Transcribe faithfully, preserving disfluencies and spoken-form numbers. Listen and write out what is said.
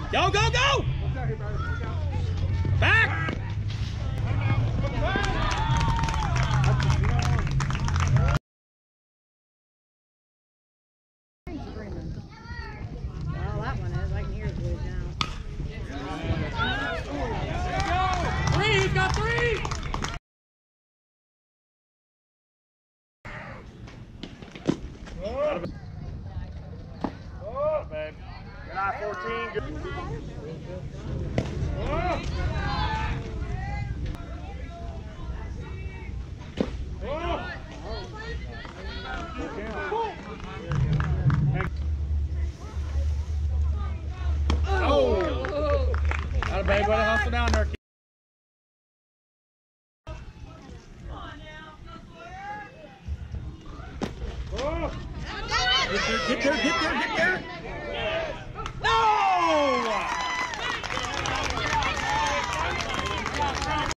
Go, go, go! Back! Well, that one is. I can hear the boys now. Three, he's got three! Oh, babe. Good eye, fourteen. Good. Oh. Oh. Oh! Not a bad way to hustle down there. Oh. Get there, get there, get there, get there!